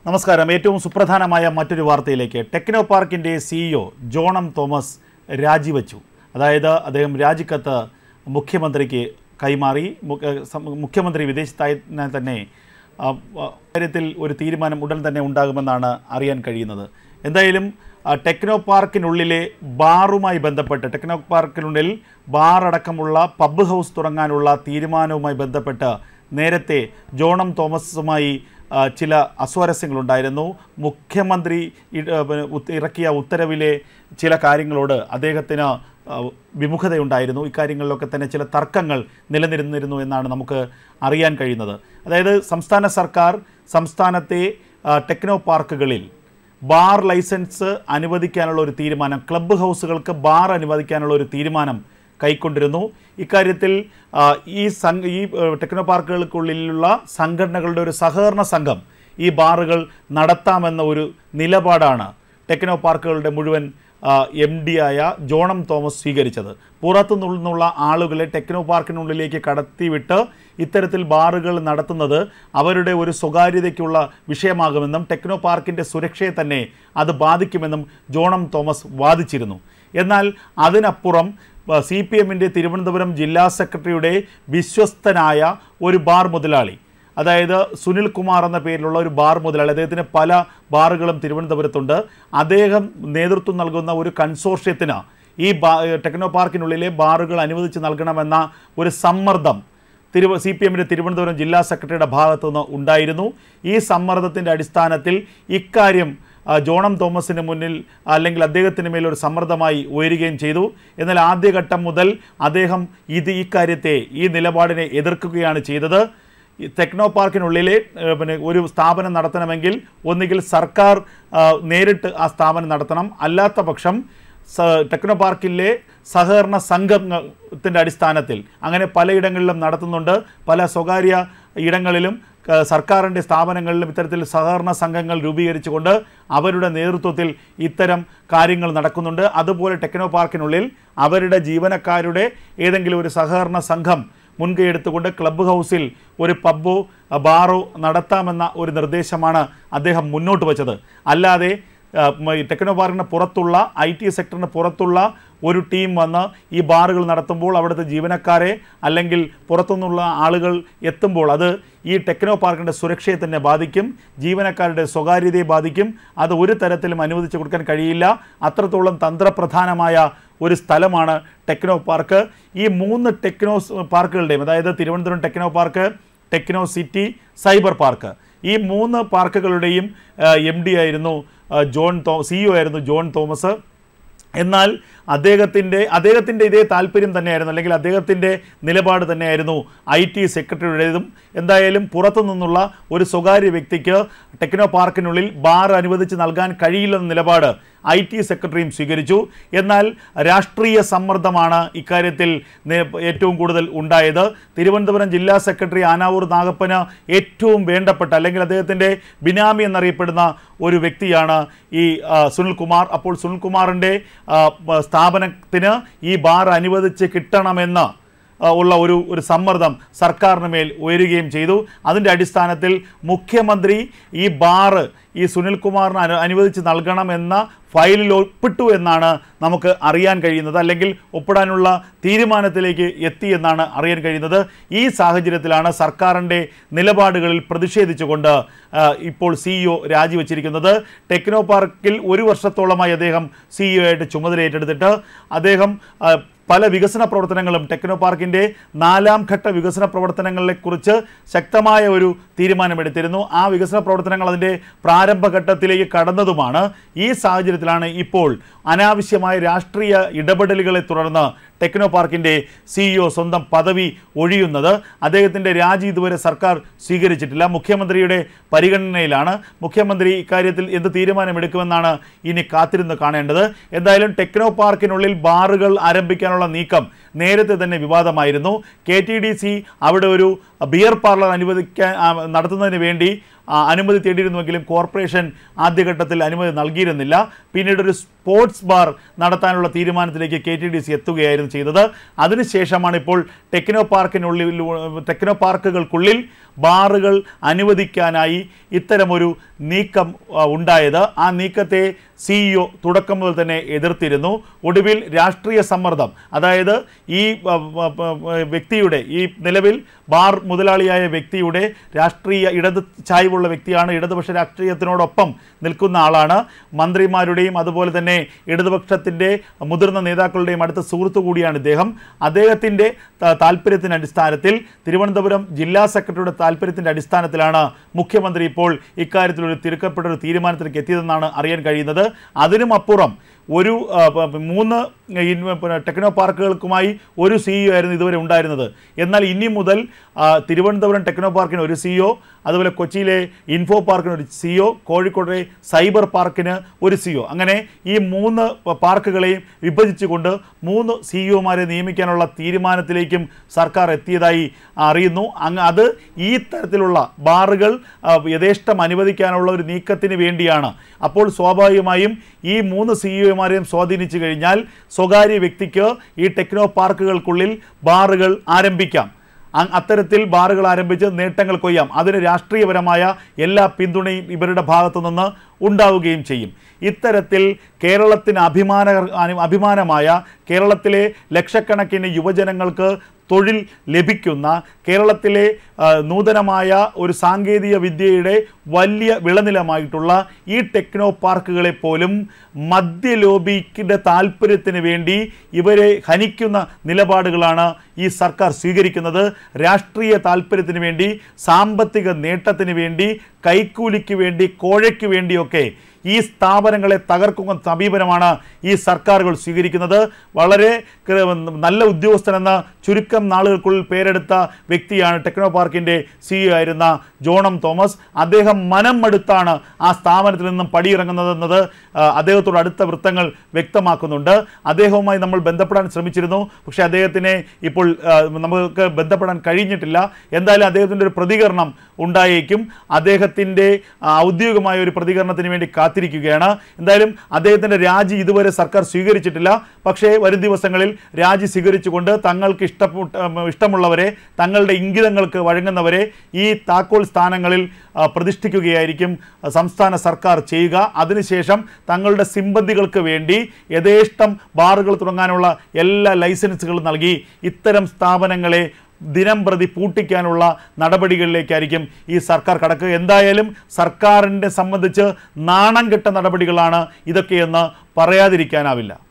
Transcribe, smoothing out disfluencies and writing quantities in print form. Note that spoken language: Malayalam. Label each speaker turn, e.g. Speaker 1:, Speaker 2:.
Speaker 1: നമസ്കാരം. ഏറ്റവും സുപ്രധാനമായ മറ്റൊരു വാർത്തയിലേക്ക്. ടെക്നോ പാർക്കിൻ്റെ സിഇഒ ജോണം തോമസ് രാജിവെച്ചു. അതായത് അദ്ദേഹം രാജിക്കത്ത് മുഖ്യമന്ത്രിക്ക് കൈമാറി. മുഖ്യമന്ത്രി വിദേശത്തായതിനാൽ തന്നെ കാര്യത്തിൽ ഒരു തീരുമാനം ഉടൻ തന്നെ ഉണ്ടാകുമെന്നാണ് അറിയാൻ കഴിയുന്നത്. എന്തായാലും ടെക്നോ പാർക്കിനുള്ളിലെ ബാറുമായി ബന്ധപ്പെട്ട് ടെക്നോ പാർക്കിനുള്ളിൽ ബാർ അടക്കമുള്ള പബ് ഹൗസ് തുടങ്ങാനുള്ള തീരുമാനവുമായി ബന്ധപ്പെട്ട് നേരത്തെ ജോണം തോമസുമായി ചില അസ്വാരസ്യങ്ങളുണ്ടായിരുന്നു. മുഖ്യമന്ത്രി ഇറക്കിയ ഉത്തരവിലെ ചില കാര്യങ്ങളോട് അദ്ദേഹത്തിന് വിമുഖതയുണ്ടായിരുന്നു. ഇക്കാര്യങ്ങളിലൊക്കെ തന്നെ ചില തർക്കങ്ങൾ നിലനിന്നിരുന്നു എന്നാണ് നമുക്ക് അറിയാൻ കഴിയുന്നത്. അതായത് സംസ്ഥാന സർക്കാർ സംസ്ഥാനത്തെ ടെക്നോ പാർക്കുകളിൽ ബാർ ലൈസൻസ് അനുവദിക്കാനുള്ള ഒരു തീരുമാനം, ക്ലബ്ബ് ഹൗസുകൾക്ക് ബാർ അനുവദിക്കാനുള്ള ഒരു തീരുമാനം കൈക്കൊണ്ടിരുന്നു. ഇക്കാര്യത്തിൽ ഈ ടെക്നോ പാർക്കുകൾക്കുള്ളിലുള്ള സംഘടനകളുടെ ഒരു സഹകരണ സംഘം ഈ ബാറുകൾ നടത്താമെന്ന ഒരു നിലപാടാണ് ടെക്നോ പാർക്കുകളുടെ മുഴുവൻ MD ആയ ജോണം തോമസ് സ്വീകരിച്ചത്. പുറത്തു നിന്നുള്ള ആളുകളെ ടെക്നോ പാർക്കിനുള്ളിലേക്ക് കടത്തിവിട്ട് ഇത്തരത്തിൽ ബാറുകൾ നടത്തുന്നത് അവരുടെ ഒരു സ്വകാര്യതയ്ക്കുള്ള വിഷയമാകുമെന്നും ടെക്നോ പാർക്കിൻ്റെ സുരക്ഷയെ തന്നെ അത് ബാധിക്കുമെന്നും ജോണം തോമസ് വാദിച്ചിരുന്നു. എന്നാൽ അതിനപ്പുറം CPMൻ്റെ തിരുവനന്തപുരം ജില്ലാ സെക്രട്ടറിയുടെ വിശ്വസ്തനായ ഒരു ബാർ മുതലാളി, അതായത് സുനിൽ കുമാർ എന്ന പേരിലുള്ള ഒരു ബാർ മുതലാളി, അദ്ദേഹത്തിന് പല ബാറുകളും തിരുവനന്തപുരത്തുണ്ട്. അദ്ദേഹം നേതൃത്വം നൽകുന്ന ഒരു കൺസോർഷ്യത്തിന് ഈ ടെക്നോ പാർക്കിനുള്ളിലെ ബാറുകൾ അനുവദിച്ച് നൽകണമെന്ന ഒരു സമ്മർദ്ദം CPMൻ്റെ തിരുവനന്തപുരം ജില്ലാ സെക്രട്ടറിയുടെ ഭാഗത്തു നിന്ന് ഉണ്ടായിരുന്നു. ഈ സമ്മർദ്ദത്തിൻ്റെ അടിസ്ഥാനത്തിൽ ഇക്കാര്യം ജോണം തോമസിന് മുന്നിൽ അല്ലെങ്കിൽ അദ്ദേഹത്തിന് മേലൊരു സമ്മർദ്ദമായി ഉയരുകയും ചെയ്തു. എന്നാൽ ആദ്യഘട്ടം മുതൽ അദ്ദേഹം ഇക്കാര്യത്തെ, ഈ നിലപാടിനെ എതിർക്കുകയാണ് ചെയ്തത്. ടെക്നോ പാർക്കിനുള്ളിലെ ഒരു സ്ഥാപനം നടത്തണമെങ്കിൽ ഒന്നുകിൽ സർക്കാർ നേരിട്ട് ആ സ്ഥാപനം നടത്തണം, അല്ലാത്ത പക്ഷം ടെക്നോ പാർക്കിലെ സഹകരണ സംഘത്തിൻ്റെ അടിസ്ഥാനത്തിൽ അങ്ങനെ പലയിടങ്ങളിലും നടത്തുന്നുണ്ട്. പല സ്വകാര്യ ഇടങ്ങളിലും സർക്കാരിൻ്റെ സ്ഥാപനങ്ങളിലും ഇത്തരത്തിൽ സഹകരണ സംഘങ്ങൾ രൂപീകരിച്ചുകൊണ്ട് അവരുടെ നേതൃത്വത്തിൽ ഇത്തരം കാര്യങ്ങൾ നടക്കുന്നുണ്ട്. അതുപോലെ ടെക്നോ പാർക്കിനുള്ളിൽ അവരുടെ ജീവനക്കാരുടെ ഏതെങ്കിലും ഒരു സഹകരണ സംഘം മുൻകൈ എടുത്തുകൊണ്ട് ക്ലബ്ബ് ഹൗസിൽ ഒരു പബ്ബോ ബാറോ നടത്താമെന്ന ഒരു നിർദ്ദേശമാണ് അദ്ദേഹം മുന്നോട്ട് വച്ചത്. അല്ലാതെ ടെക്നോ പാർക്കിന് പുറത്തുള്ള IT സെക്ടറിന് പുറത്തുള്ള ഒരു ടീം വന്ന് ഈ ബാറുകൾ നടത്തുമ്പോൾ അവിടുത്തെ ജീവനക്കാരെ അല്ലെങ്കിൽ പുറത്തുനിന്നുള്ള ആളുകൾ എത്തുമ്പോൾ അത് ഈ ടെക്നോ പാർക്കിൻ്റെ സുരക്ഷയെ തന്നെ ബാധിക്കും, ജീവനക്കാരുടെ സ്വകാര്യതയെ ബാധിക്കും. അത് ഒരു തരത്തിലും അനുവദിച്ചു കൊടുക്കാൻ കഴിയില്ല. അത്രത്തോളം തന്ത്രപ്രധാനമായ ഒരു സ്ഥലമാണ് ടെക്നോ പാർക്ക്. ഈ 3 ടെക്നോ പാർക്കുകളുടെയും, അതായത് Thiruvananthapuram techno park, techno city, cyber park, ഈ 3 പാർക്കുകളുടെയും MD ആയിരുന്നു CEO ആയിരുന്നു ജോൺ തോമസ്. എന്നാൽ അദ്ദേഹത്തിൻ്റെ ഇതേ താല്പര്യം തന്നെയായിരുന്നു, അല്ലെങ്കിൽ അദ്ദേഹത്തിൻ്റെ നിലപാട് തന്നെയായിരുന്നു IT സെക്രട്ടറിയുടേതും. എന്തായാലും പുറത്തു നിന്നുള്ള ഒരു സ്വകാര്യ വ്യക്തിക്ക് ടെക്നോ പാർക്കിനുള്ളിൽ ബാർ അനുവദിച്ച് നൽകാൻ കഴിയില്ലെന്ന നിലപാട് IT സെക്രട്ടറിയും സ്വീകരിച്ചു. എന്നാൽ രാഷ്ട്രീയ സമ്മർദ്ദമാണ് ഇക്കാര്യത്തിൽ ഏറ്റവും കൂടുതൽ ഉണ്ടായത്. തിരുവനന്തപുരം ജില്ലാ സെക്രട്ടറി ആനാവൂർ നാഗപ്പന് ഏറ്റവും വേണ്ടപ്പെട്ട, അല്ലെങ്കിൽ അദ്ദേഹത്തിൻ്റെ ബിനാമി എന്നറിയപ്പെടുന്ന ഒരു വ്യക്തിയാണ് ഈ സുനിൽ കുമാർ. അപ്പോൾ സുനിൽ കുമാറിൻ്റെ സ്ഥാപനത്തിന് ഈ ബാർ അനുവദിച്ച് കിട്ടണമെന്ന് ഉള്ള ഒരു സമ്മർദ്ദം സർക്കാരിന് മേൽ ഉയരുകയും ചെയ്തു. അതിൻ്റെ അടിസ്ഥാനത്തിൽ മുഖ്യമന്ത്രി ഈ ബാറ് ഈ സുനിൽ കുമാറിന് അനുവദിച്ച് നൽകണമെന്ന ഫയലിൽ ഒപ്പിട്ടു എന്നാണ് നമുക്ക് അറിയാൻ കഴിയുന്നത്, അല്ലെങ്കിൽ ഒപ്പിടാനുള്ള തീരുമാനത്തിലേക്ക് എത്തി എന്നാണ് അറിയാൻ കഴിയുന്നത്. ഈ സാഹചര്യത്തിലാണ് സർക്കാരിൻ്റെ നിലപാടുകളിൽ പ്രതിഷേധിച്ചുകൊണ്ട് ഇപ്പോൾ CEO രാജിവെച്ചിരിക്കുന്നത്. ടെക്നോ പാർക്കിൽ 1 വർഷത്തോളമായി അദ്ദേഹം CEO ആയിട്ട് ചുമതലയേറ്റെടുത്തിട്ട് അദ്ദേഹം പല വികസന പ്രവർത്തനങ്ങളും, ടെക്നോ പാർക്കിൻ്റെ 4ാം ഘട്ട വികസന പ്രവർത്തനങ്ങളെക്കുറിച്ച് ശക്തമായ ഒരു തീരുമാനമെടുത്തിരുന്നു. ആ വികസന പ്രവർത്തനങ്ങൾ അതിൻ്റെ പ്രാരംഭഘട്ടത്തിലേക്ക് കടന്നതുമാണ്. ഈ സാഹചര്യത്തിലാണ് ഇപ്പോൾ അനാവശ്യമായ രാഷ്ട്രീയ ഇടപെടലുകളെ തുടർന്ന് ടെക്നോ പാർക്കിൻ്റെ CEO സ്വന്തം പദവി ഒഴിയുന്നത്. അദ്ദേഹത്തിൻ്റെ രാജി ഇതുവരെ സർക്കാർ സ്വീകരിച്ചിട്ടില്ല, മുഖ്യമന്ത്രിയുടെ പരിഗണനയിലാണ്. മുഖ്യമന്ത്രി ഇക്കാര്യത്തിൽ എന്ത് തീരുമാനമെടുക്കുമെന്നാണ് ഇനി കാത്തിരുന്ന് കാണേണ്ടത്. എന്തായാലും ടെക്നോ പാർക്കിനുള്ളിൽ ബാറുകൾ ആരംഭിക്കാനുള്ള നീക്കം നേരത്തെ തന്നെ വിവാദമായിരുന്നു. KTDC അവിടെ ഒരു ബിയർ പാർലർ നടത്തുന്നതിന് വേണ്ടി അനുമതി തേടിയിരുന്നുവെങ്കിലും കോർപ്പറേഷൻ ആദ്യഘട്ടത്തിൽ അനുമതി നൽകിയിരുന്നില്ല. പിന്നീട് ഒരു സ്പോർട്സ് ബാർ നടത്താനുള്ള തീരുമാനത്തിലേക്ക് KTDC എത്തുകയായിരുന്നു ചെയ്തത്. അതിനുശേഷമാണ് ഇപ്പോൾ ടെക്നോ പാർക്കുകൾക്കുള്ളിൽ ബാറുകൾ അനുവദിക്കാനായി ഇത്തരമൊരു നീക്കം ഉണ്ടായത്. ആ നീക്കത്തെ CEO തുടക്കം മുതൽ തന്നെ എതിർത്തിരുന്നു. ഒടുവിൽ രാഷ്ട്രീയ സമ്മർദ്ദം, അതായത് ഈ വ്യക്തിയുടെ, ഈ നിലവിൽ ബാർ മുതലാളിയായ വ്യക്തിയുടെ രാഷ്ട്രീയ ഇടത് ചായ്വുള്ള വ്യക്തിയാണ്, ഇടതുപക്ഷ രാഷ്ട്രീയത്തിനോടൊപ്പം നിൽക്കുന്ന ആളാണ്, മന്ത്രിമാരുടെയും അതുപോലെ തന്നെ ഇടതുപക്ഷത്തിൻ്റെ മുതിർന്ന നേതാക്കളുടെയും അടുത്ത സുഹൃത്തു കൂടിയാണ് ഇദ്ദേഹം. അദ്ദേഹത്തിൻ്റെ താല്പര്യത്തിൻ്റെ അടിസ്ഥാനത്തിൽ, തിരുവനന്തപുരം ജില്ലാ സെക്രട്ടറിയുടെ താല്പര്യത്തിൻ്റെ അടിസ്ഥാനത്തിലാണ് മുഖ്യമന്ത്രി ഇപ്പോൾ ഇക്കാര്യത്തിലൊരു തിരുക്കപ്പെട്ട ഒരു തീരുമാനത്തിലേക്ക് എത്തിയതെന്നാണ് അറിയാൻ കഴിയുന്നത്. അതിനുമപ്പുറം ഒരു 3 ടെക്നോ പാർക്കുകൾക്കുമായി ഒരു CEO ആയിരുന്നു ഇതുവരെ ഉണ്ടായിരുന്നത്. എന്നാൽ ഇനി മുതൽ തിരുവനന്തപുരം ടെക്നോ പാർക്കിന് ഒരു CEO, അതുപോലെ കൊച്ചിയിലെ ഇൻഫോ പാർക്കിന് ഒരു CEO, കോഴിക്കോട്ടെ സൈബർ പാർക്കിന് ഒരു CEO, അങ്ങനെ ഈ 3 പാർക്കുകളെയും വിഭജിച്ചുകൊണ്ട് 3 CEOമാരെ നിയമിക്കാനുള്ള തീരുമാനത്തിലേക്കും സർക്കാർ എത്തിയതായി അറിയുന്നു. അത് ഈ തരത്തിലുള്ള ബാറുകൾ യഥേഷ്ടം അനുവദിക്കാനുള്ള ഒരു നീക്കത്തിന് വേണ്ടിയാണ്. അപ്പോൾ സ്വാഭാവികമായും ഈ 3 CEOമാരെയും സ്വാധീനിച്ചു കഴിഞ്ഞാൽ സ്വകാര്യ വ്യക്തിക്ക് ഈ ടെക്നോ പാർക്കുകൾക്കുള്ളിൽ ബാറുകൾ ആരംഭിക്കാം. അത്തരത്തിൽ ബാറുകൾ ആരംഭിച്ച് നേട്ടങ്ങൾ കൊയ്യാം. അതിന് രാഷ്ട്രീയപരമായ എല്ലാ പിന്തുണയും ഇവരുടെ ഭാഗത്തു നിന്ന് ഉണ്ടാവുകയും ചെയ്യും. ഇത്തരത്തിൽ കേരളത്തിന് അഭിമാനമായ, കേരളത്തിലെ ലക്ഷക്കണക്കിന് യുവജനങ്ങൾക്ക് തൊഴിൽ ലഭിക്കുന്ന, കേരളത്തിലെ നൂതനമായ ഒരു സാങ്കേതിക വിദ്യയുടെ വലിയ വിളനിലമായിട്ടുള്ള ഈ ടെക്നോ പാർക്കുകളെ പോലും മദ്യ ലോബിയുടെ താല്പര്യത്തിന് വേണ്ടി ഇവരെ ഹനിക്കുന്ന നിലപാടുകളാണ് ഈ സർക്കാർ സ്വീകരിക്കുന്നത്. രാഷ്ട്രീയ താല്പര്യത്തിന് വേണ്ടി, സാമ്പത്തിക നേട്ടത്തിന് വേണ്ടി, കൈക്കൂലിക്ക് വേണ്ടി, കോഴയ്ക്ക് വേണ്ടിയൊക്കെ ഈ സ്ഥാപനങ്ങളെ തകർക്കുന്ന സമീപനമാണ് ഈ സർക്കാരുകൾ സ്വീകരിക്കുന്നത്. വളരെ നല്ല ഉദ്യോഗസ്ഥനെന്ന ചുരുക്കം നാളുകൾക്കുള്ളിൽ പേരെടുത്ത വ്യക്തിയാണ് ടെക്നോ പാർക്കിൻ്റെ CEO ആയിരുന്ന ജോണം തോമസ്. അദ്ദേഹം മനം മടുത്താണ് ആ സ്ഥാപനത്തിൽ നിന്നും പടിയിറങ്ങുന്നതെന്നത് അദ്ദേഹത്തോട് അടുത്ത വൃത്തങ്ങൾ വ്യക്തമാക്കുന്നുണ്ട്. അദ്ദേഹവുമായി നമ്മൾ ബന്ധപ്പെടാൻ ശ്രമിച്ചിരുന്നു, പക്ഷേ അദ്ദേഹത്തിനെ ഇപ്പോൾ നമുക്ക് ബന്ധപ്പെടാൻ കഴിഞ്ഞിട്ടില്ല. എന്തായാലും അദ്ദേഹത്തിൻ്റെ ഒരു പ്രതികരണം ഉണ്ടായേക്കും. അദ്ദേഹത്തിൻ്റെ ഔദ്യോഗികമായ ഒരു പ്രതികരണത്തിന് വേണ്ടി കാത്തിരിക്കുകയാണ്. എന്തായാലും അദ്ദേഹത്തിൻ്റെ രാജി ഇതുവരെ സർക്കാർ സ്വീകരിച്ചിട്ടില്ല. പക്ഷേ വരും ദിവസങ്ങളിൽ രാജി സ്വീകരിച്ചുകൊണ്ട് തങ്ങൾക്ക് ഇഷ്ടമുള്ളവരെ, തങ്ങളുടെ ഇംഗിതങ്ങൾക്ക് വഴങ്ങുന്നവരെ ഈ താക്കോൽ സ്ഥാനങ്ങളിൽ പ്രതിഷ്ഠിക്കുകയായിരിക്കും സംസ്ഥാന സർക്കാർ ചെയ്യുക. അതിനുശേഷം തങ്ങളുടെ സിമ്പന്തികൾക്ക് വേണ്ടി യഥേഷ്ടം ബാറുകൾ തുടങ്ങാനുള്ള എല്ലാ ലൈസൻസുകളും നൽകി ഇത്തരം സ്ഥാപനങ്ങളെ ദിനം പ്രതി പൂട്ടിക്കാനുള്ള നടപടികളിലേക്കായിരിക്കും ഈ സർക്കാർ കടക്കുക. എന്തായാലും സർക്കാരിനെ സംബന്ധിച്ച് നാണം കെട്ട നടപടികളാണ് ഇതൊക്കെയെന്ന് പറയാതിരിക്കാനാവില്ല.